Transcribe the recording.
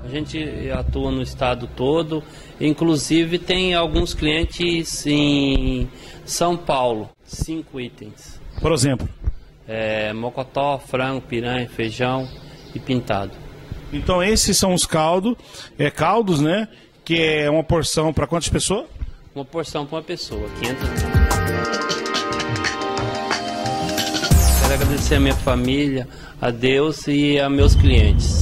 A gente atua no estado todo, inclusive tem alguns clientes em São Paulo, 5 itens. Por exemplo? Mocotó, frango, piranha, feijão e pintado. Então esses são os caldos, né? Que é uma porção para quantas pessoas? Uma porção para uma pessoa, 500 gramas. Quero agradecer a minha família, a Deus e a meus clientes.